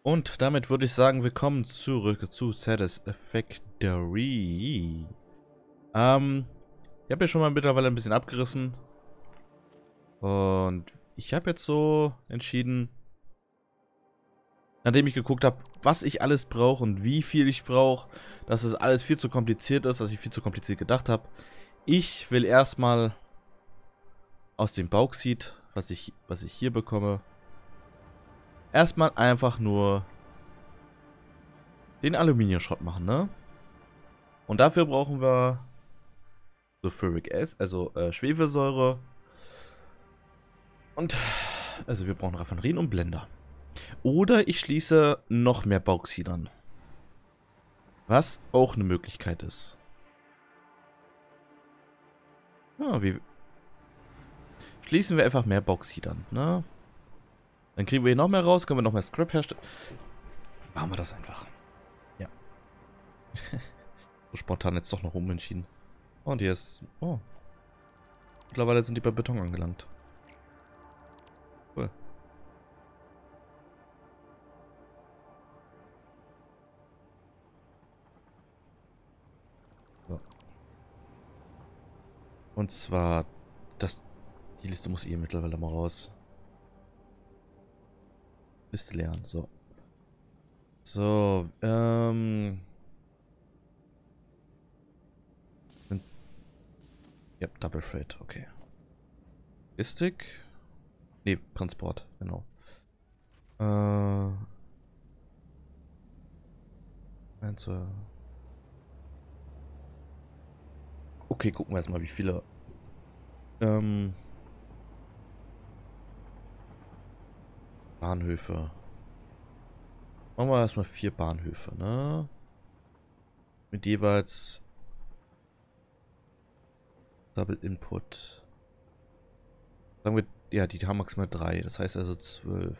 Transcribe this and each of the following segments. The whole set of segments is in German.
Und damit würde ich sagen, willkommen zurück zu Satisfactory. Ich habe ja schon mal mittlerweile ein bisschen abgerissen. Und ich habe jetzt so entschieden, nachdem ich geguckt habe, was ich alles brauche und wie viel ich brauche, dass es alles viel zu kompliziert ist, dass ich viel zu kompliziert gedacht habe. Ich will erstmal aus dem Bauxit, was ich hier bekomme, erstmal einfach nur den Aluminiumschrott machen, ne? Und dafür brauchen wir Sulfuric Acid, also Schwefelsäure. Und also wir brauchen Raffinerien und Blender. Oder ich schließe noch mehr Bauxit an. Was auch eine Möglichkeit ist. Ja, wie schließen wir einfach mehr Bauxit an, ne? Dann kriegen wir hier noch mehr raus, können wir noch mehr Scrap herstellen. Machen wir das einfach. Ja. So spontan jetzt doch noch umentschieden. Und hier ist... Oh. Mittlerweile sind die bei Beton angelangt. Cool. So. Und zwar... Die Liste muss eh mittlerweile mal raus. Liste lernen, so. So, ja, Double Freight, okay. Logistik? Nee, Transport, genau. Also. Okay, gucken wir erstmal, wie viele. Bahnhöfe. Machen wir erstmal 4 Bahnhöfe, ne? Mit jeweils Double Input. Sagen wir, ja, die haben maximal 3. Das heißt also 12.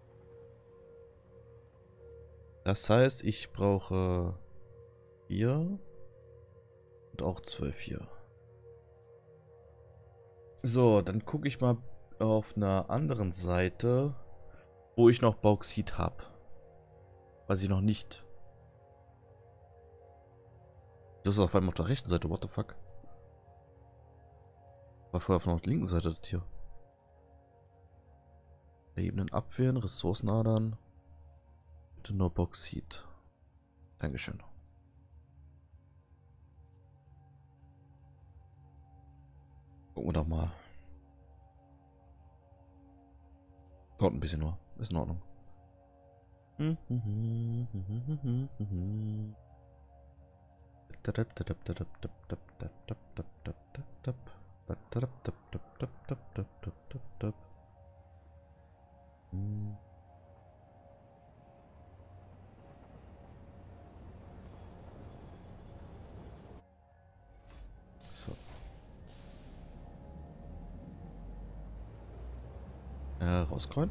Das heißt, ich brauche 4 und auch 12 hier. So, dann gucke ich mal auf einer anderen Seite, wo ich noch Bauxit habe. Was ich noch nicht. Das ist auf einmal auf der rechten Seite, what the fuck? War vorher auf der linken Seite das hier. Ebenen abwehren, Ressourcenadern. Bitte nur Bauxit. Dankeschön. Gucken wir doch mal. Dauert ein bisschen nur. Ist in Ordnung. So. Rauscallen.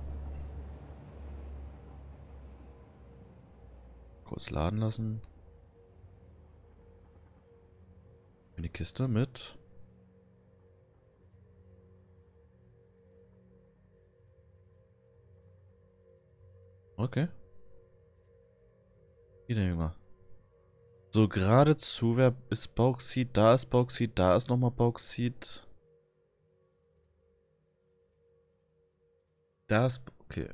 Kurz laden lassen. Eine Kiste mit. Okay. Wieder Jünger. So, geradezu, wer ist Bauxit? Da ist Bauxit, da ist nochmal Bauxit. Da ist... Okay.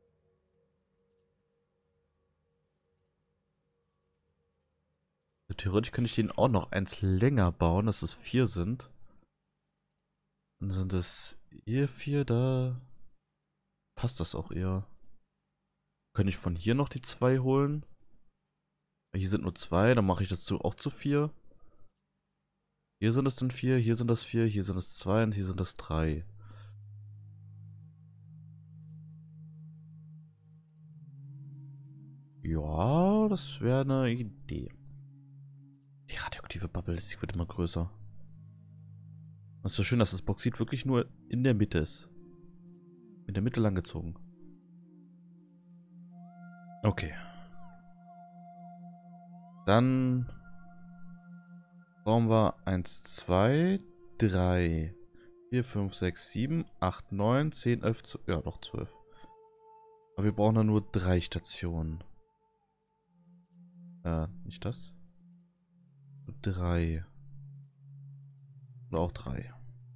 Also, theoretisch könnte ich den auch noch eins länger bauen, dass es 4 sind. Dann sind es hier 4, da... Passt das auch eher. Könnte ich von hier noch die 2 holen? Hier sind nur 2, dann mache ich das auch zu 4. Hier sind es dann 4, hier sind das 4, hier sind es 2 und hier sind es 3. Ja, das wäre eine Idee. Die radioaktive Bubble, die wird immer größer. Es ist so schön, dass das Bauxit wirklich nur in der Mitte ist. In der Mitte langgezogen. Okay. Dann brauchen wir 1, 2, 3, 4, 5, 6, 7, 8, 9, 10, 11, 12. Ja, noch 12. Aber wir brauchen dann nur 3 Stationen. Nicht das? 3. Oder auch 3.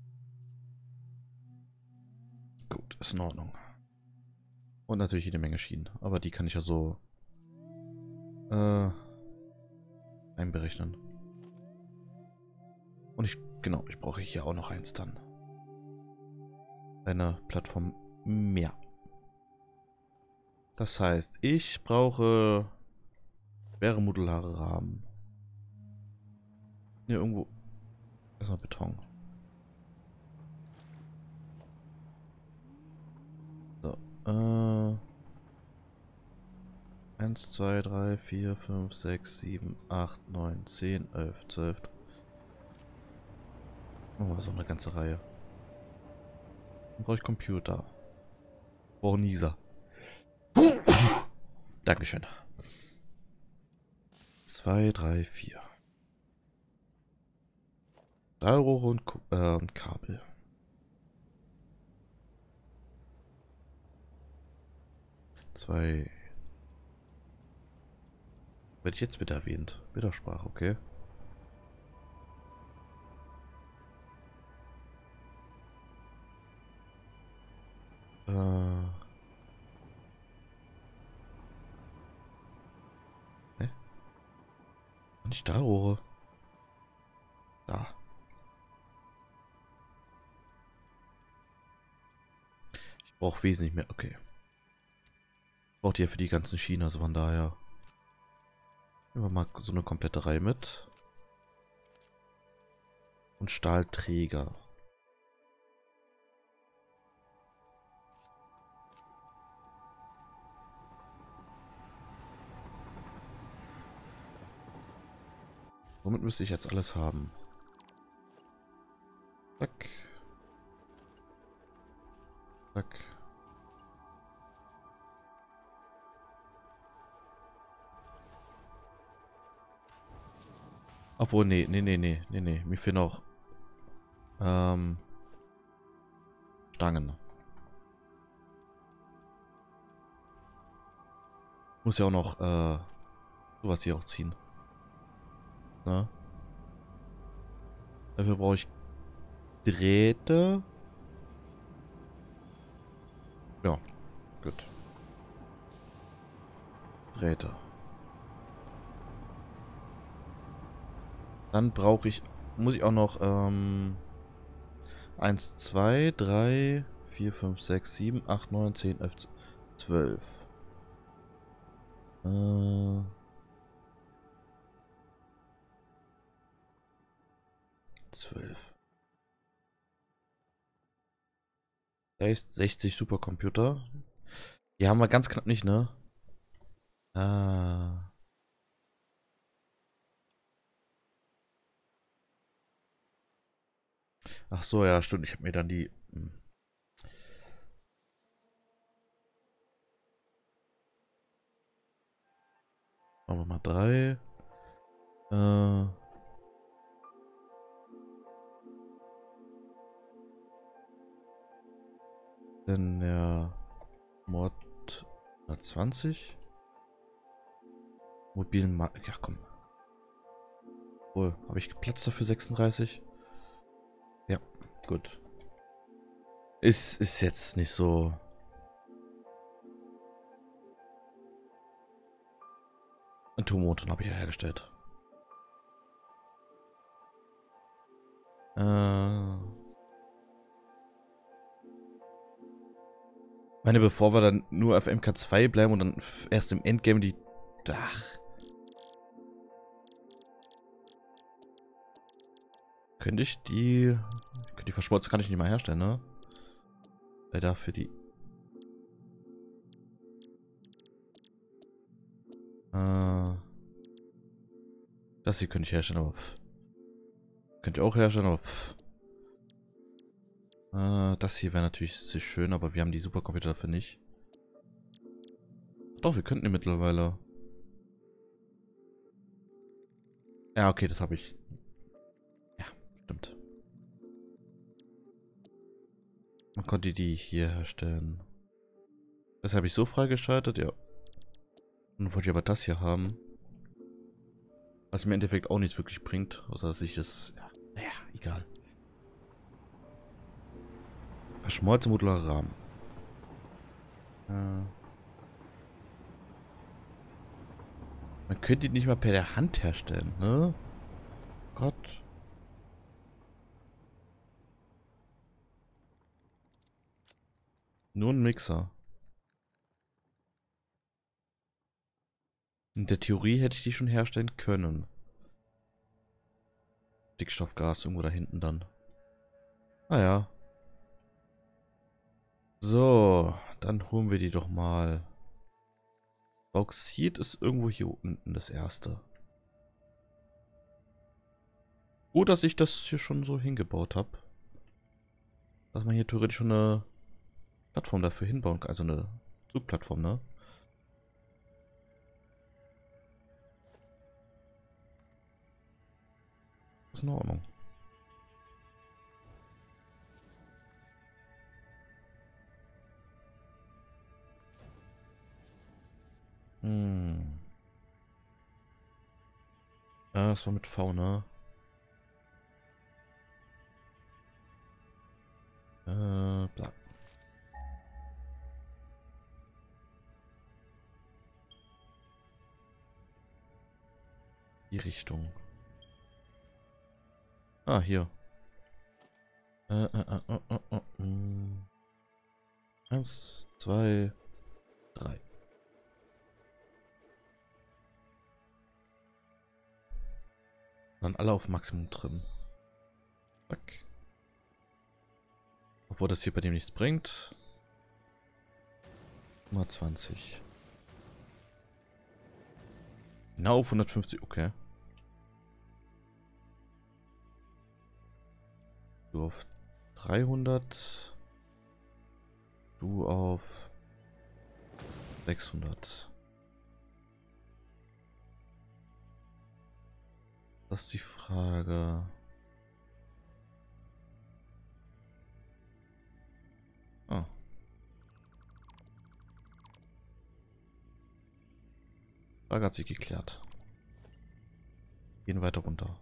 Gut, ist in Ordnung. Und natürlich jede Menge Schienen. Aber die kann ich ja so einberechnen. Und ich brauche hier auch noch eins dann. Eine Plattform mehr. Das heißt, ich brauche schwere modulare Rahmen. Hier irgendwo. Erstmal Beton. So. 1, 2, 3, 4, 5, 6, 7, 8, 9, 10, 11, 12. Oh, so eine ganze Reihe. Dann brauche ich Computer. Brauche Nieser. Dankeschön. 2, 3, 4. Stahlrohre und Kabel. 2. Werde ich jetzt bitte erwähnt? Widersprache, okay. Hä? Und die Stahlrohre. Da. Ich brauche wesentlich mehr. Okay. Braucht ihr für die ganzen Schienen, also von daher. Nehmen wir mal so eine komplette Reihe mit. Und Stahlträger. Womit müsste ich jetzt alles haben? Zack. Zack. Obwohl, nee. Mir fehlen noch Stangen. Muss ja auch noch sowas hier auch ziehen. Ne? Dafür brauche ich Drähte. Ja, gut. Drähte. Dann muss ich auch noch 1, 2, 3, 4, 5, 6, 7, 8, 9, 10, 11, 12. 12. Da ist 60 Supercomputer. Die haben wir ganz knapp nicht, ne? Ah. Ach so, ja, stimmt. Ich habe mir dann die. Machen wir mal 3. Dann der Mod 120. Mobilen Markt. Ja, komm. Wohl, habe ich Platz dafür 36? Ja, gut. Ist jetzt nicht so. Ein Turmmotor habe ich ja hergestellt. Meine, bevor wir dann nur auf MK2 bleiben und dann erst im Endgame die. Ach. Könnte ich die. Die Verschmolzen kann ich nicht mal herstellen, ne? Weil dafür die. Das hier könnte ich herstellen, aber. Könnt ihr auch herstellen, aber. Das hier wäre natürlich sehr schön, aber wir haben die Supercomputer dafür nicht. Doch, wir könnten die mittlerweile. Ja, okay, das habe ich. Ja, stimmt. Man konnte die hier herstellen. Das habe ich so freigeschaltet, ja. Und wollte ich aber das hier haben. Was mir im Endeffekt auch nichts wirklich bringt. Außer dass ich es... Ja, naja, egal. Verschmolzen modularer Rahmen. Man könnte ihn nicht mal per der Hand herstellen, ne? Gott. Nur ein Mixer. In der Theorie hätte ich die schon herstellen können. Stickstoffgas irgendwo da hinten dann. Naja. So, dann holen wir die doch mal. Bauxit ist irgendwo hier unten das erste. Gut, dass ich das hier schon so hingebaut habe. Dass man hier theoretisch schon eine Plattform dafür hinbauen kann. Also eine Zugplattform, ne? Ist in Ordnung. Hm. Ah, das war mit V, ne? Bla. Die Richtung. Ah, hier. 1, 2, 3. Dann alle auf Maximum trimmen. Zack. Obwohl das hier bei dem nichts bringt. Mal 20. Genau auf 150, okay. Du auf 300. Du auf 600. Das ist die Frage. Ah. Frage hat sich geklärt. Gehen weiter runter.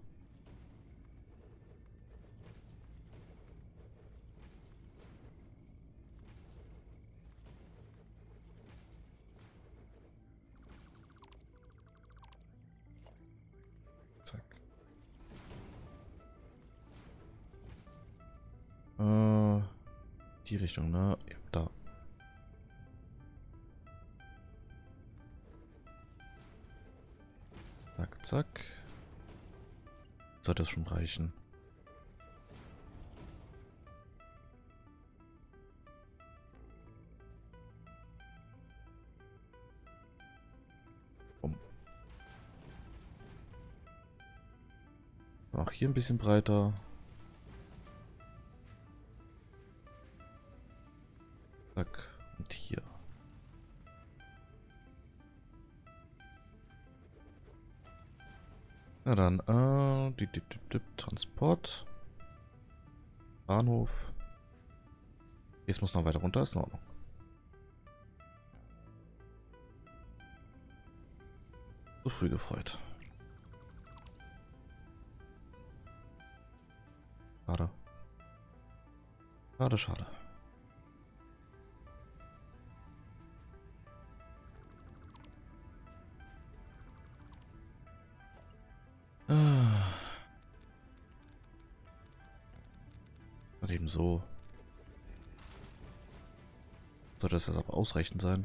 Zack. Die Richtung, ne? Ja, da. Zack, zack. Sollte das schon reichen. Auch hier ein bisschen breiter. Zack. Und hier. Na dann, Transport. Bahnhof. Jetzt muss noch weiter runter, ist in Ordnung. So früh gefreut. Schade. Schade, schade. Mal eben so. Sollte das jetzt aber ausreichend sein?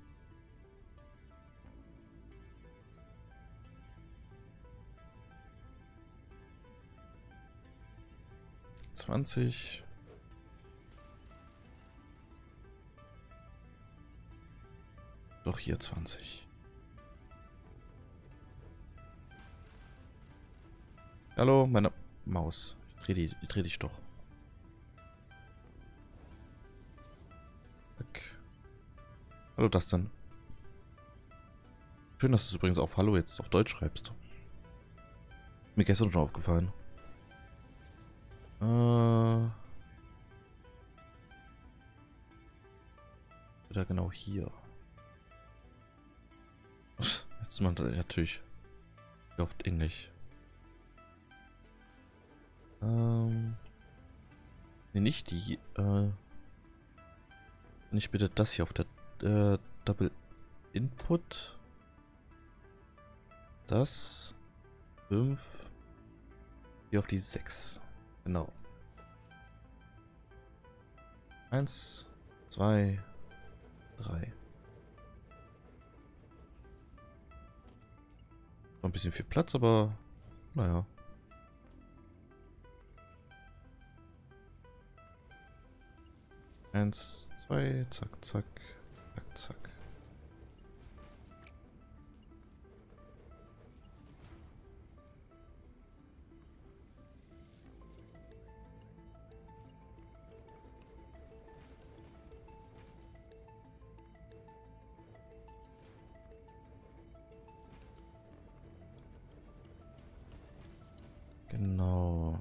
$20. Doch hier 20. Hallo, meine Maus. Ich dreh dich doch. Zack. Hallo, Dustin. Schön, dass du übrigens auf Hallo jetzt auf Deutsch schreibst. Mir gestern schon aufgefallen. Oder genau hier. Jetzt mal natürlich auf Englisch. Nee, nicht die. Nicht bitte das hier auf der Double Input. Das. 5. Hier auf die 6. Genau. 1, 2, 3. Noch ein bisschen viel Platz, aber naja. Eins, zwei, zack, zack, zack, zack. Genau.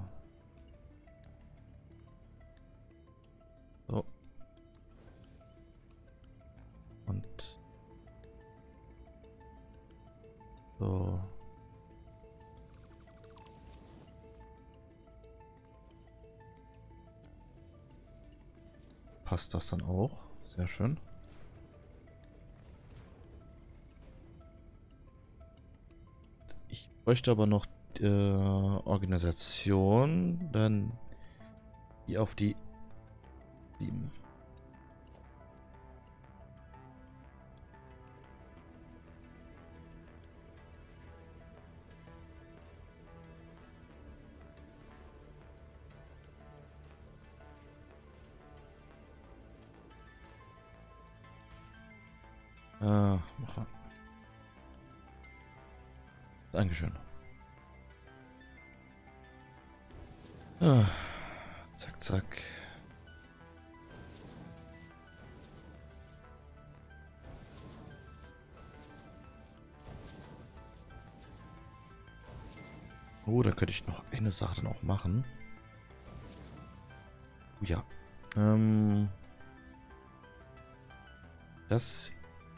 So. Und so. Passt das dann auch? Sehr schön. Ich bräuchte aber noch Organisation, dann die auf die 7. Mach mal. Dankeschön. Zack, zack. Oh, dann könnte ich noch eine Sache dann auch machen. Oh, ja. Das.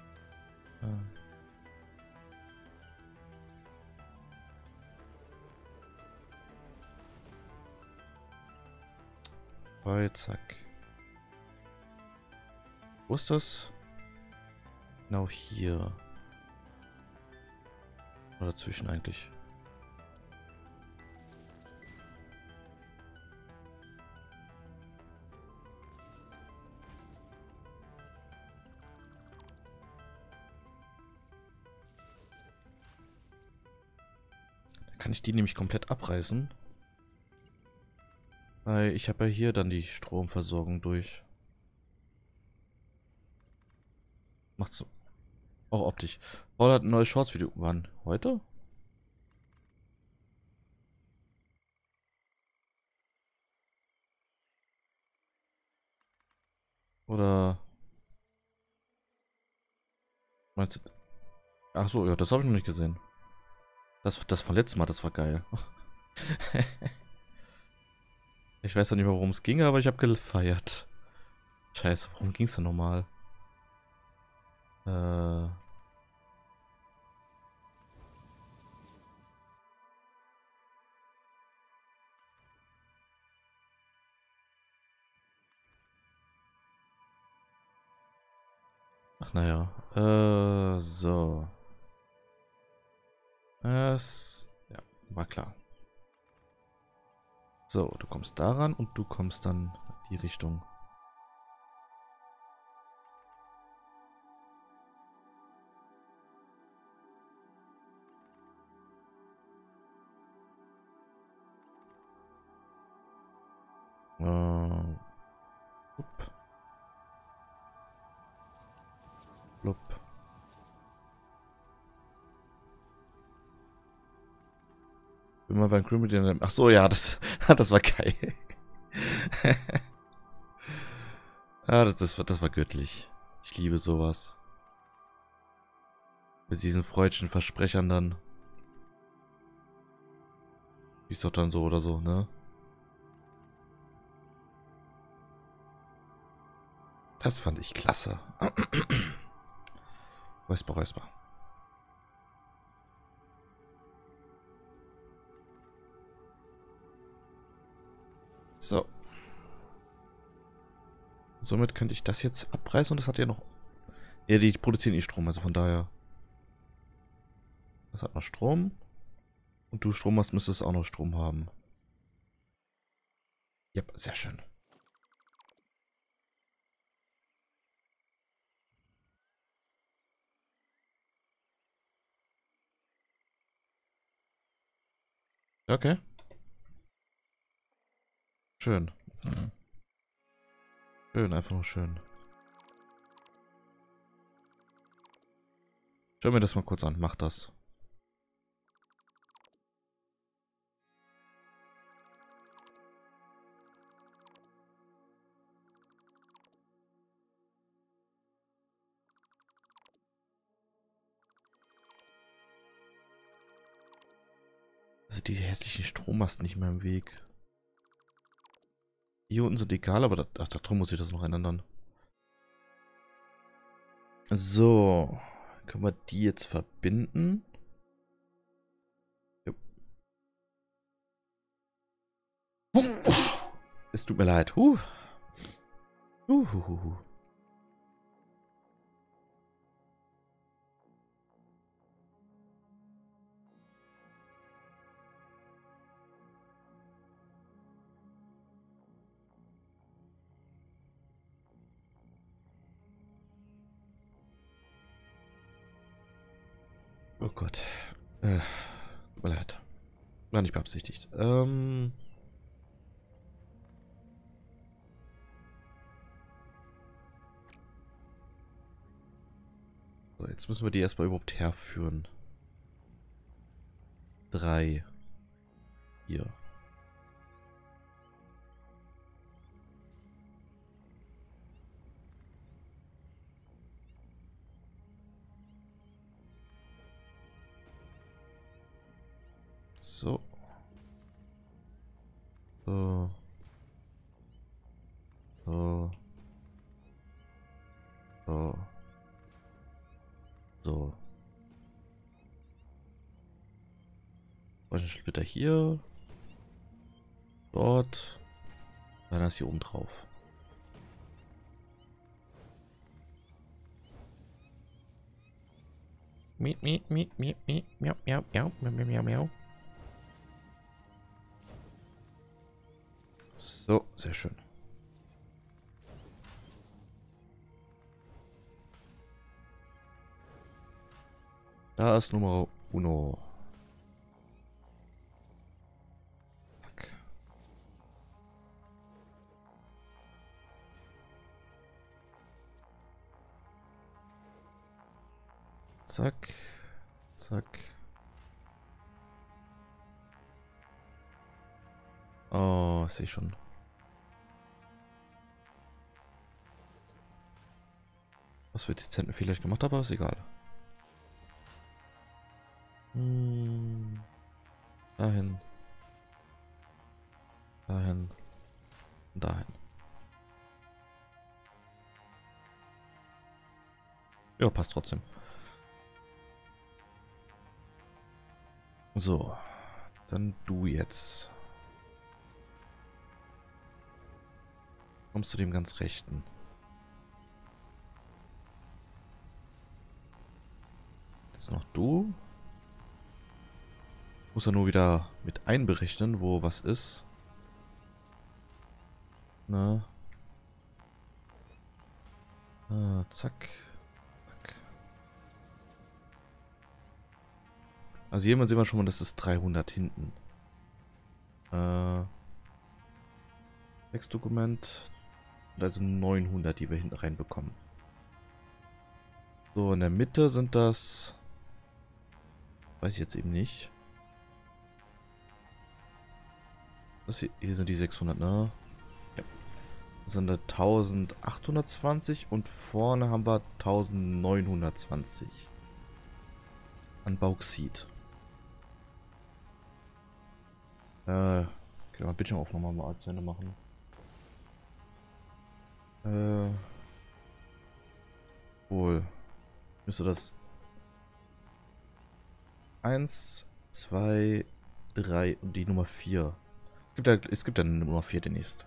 Zack. Wo ist das? Genau hier. Oder dazwischen eigentlich. Da kann ich die nämlich komplett abreißen. Weil ich habe ja hier dann die Stromversorgung durch. Macht's so. Auch optisch. Paul hat ein neues Shorts-Video. Wann? Heute? Oder meinst du? Ach so, ja, das habe ich noch nicht gesehen. Das von letztem Mal, das war geil. Ich weiß ja nicht mehr, worum es ging, aber ich habe gefeiert. Scheiße, worum ging es denn nochmal? Äh. Ach naja. So. Es. Ja, war klar. So, du kommst daran und du kommst dann in die Richtung. Upp. Blub. Bin mal beim Crew mit den. Ach so, ja, das, das war geil. Ja, das war göttlich. Ich liebe sowas. Mit diesen freudschen Versprechern dann. Ist doch dann so oder so, ne? Das fand ich klasse. Räusper, räusper. So. Somit könnte ich das jetzt abreißen und das hat ja noch... Ja, die produzieren eh Strom, also von daher... Das hat noch Strom. Und du Strom hast, müsstest auch noch Strom haben. Ja, sehr schön. Okay. Schön. Mhm. Schön, einfach nur schön. Schau mir das mal kurz an. Mach das. Also diese hässlichen Strommasten nicht mehr im Weg. Hier unten sind egal, aber da drum muss ich das noch ändern. So. Können wir die jetzt verbinden? Jo. Es tut mir leid. Oh Gott. Tut mir leid. War nicht beabsichtigt. So, jetzt müssen wir die erstmal überhaupt herführen. 3. Hier. So. So. So. So. So. Splitter hier. Dort. Dann ist hier oben drauf. Miep, miep, miep, miep, miep, miau, miau, miau, miau, miau, miau, miau. So, sehr schön. Da ist Nummer uno. Zack. Zack. Oh, sehe ich schon. Was für dezenten Fehler ich gemacht habe, aber ist egal. Dahin. Dahin. Dahin. Ja, passt trotzdem. So. Dann du jetzt. Kommst du dem ganz rechten. Jetzt noch du. Muss er nur wieder mit einberechnen, wo was ist. Na. Zack. Zack. Also hier sehen wir schon mal, das ist 300 hinten. Textdokument. Also 900, die wir hinten reinbekommen. So, in der Mitte sind das... Weiß ich jetzt eben nicht. Das hier sind die 600, ne? Ja. Das sind da 1820 und vorne haben wir 1920 an Bauxit. Genau, Bildschirmaufnahme mal zu Ende machen. Wohl. Müsste das 1, 2, 3 und die Nummer 4. Es gibt ja eine Nummer 4 demnächst.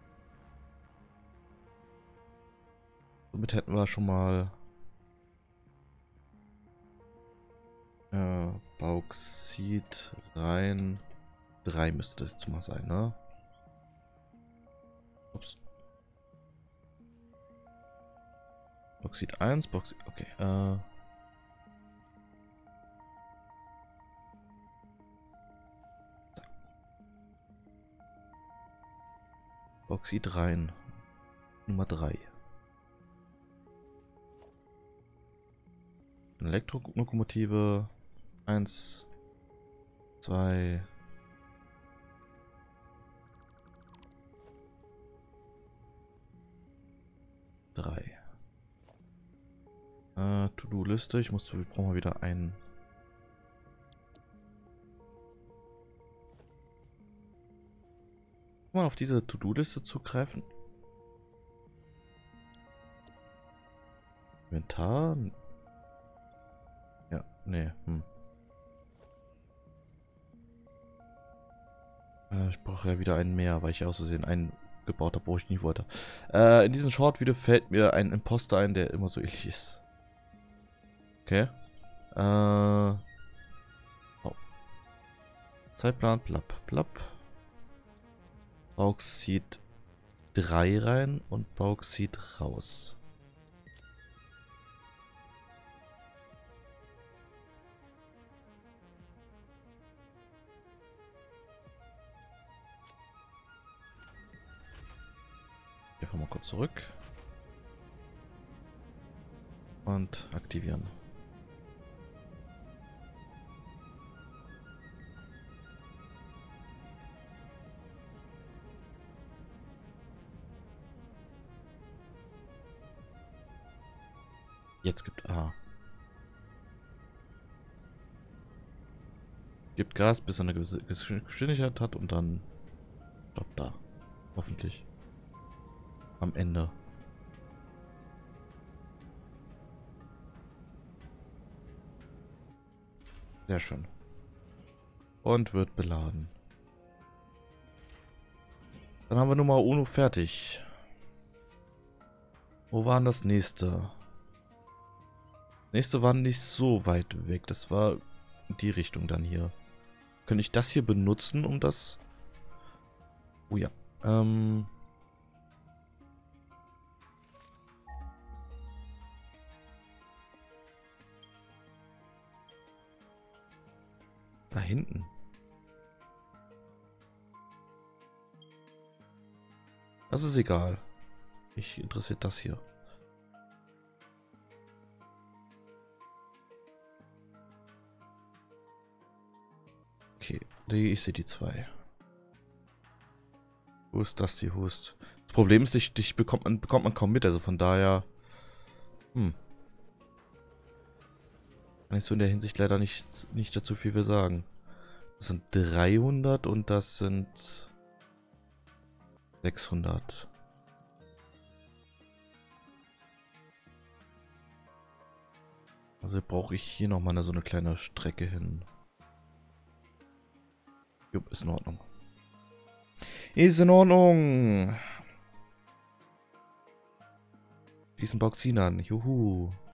Somit hätten wir schon mal Bauxit rein. 3 müsste das jetzt mal sein, ne? Ups. Bauxit 1, Bauxit. Okay. Bauxit rein. Nummer 3. Elektrolokomotive. 1, 2. 3. To-Do-Liste. Ich brauche mal wieder einen. Mal auf diese To-Do-Liste zugreifen. Inventar. Ja, nee. Ich brauche ja wieder einen mehr, weil ich aus Versehen einen gebaut habe, wo ich nie wollte. In diesem Short-Video fällt mir ein Imposter ein, der immer so ähnlich ist. Okay. Oh. Zeitplan, plapp, plapp. Bauxit 3 rein und Bauxit raus. Wir fahren mal kurz zurück. Und aktivieren. Jetzt gibt A. Gibt Gas, bis er eine gewisse Geschwindigkeit hat und dann stoppt da. Hoffentlich. Am Ende. Sehr schön. Und wird beladen. Dann haben wir Nummer Uno fertig. Wo war denn das nächste? Nächste war nicht so weit weg. Das war in die Richtung dann hier. Könnte ich das hier benutzen, um das... Oh ja. Da hinten. Das ist egal. Mich interessiert das hier. Okay, ich sehe die 2. Wo ist das, die Hust? Das Problem ist, dich bekommt man kaum mit, also von daher... Kann ich so in der Hinsicht leider nicht dazu viel sagen. Das sind 300 und das sind 600. Also brauche ich hier nochmal so eine kleine Strecke hin. Jupp, ist in Ordnung. Ist in Ordnung. Diesen Bauxin an. Juhu.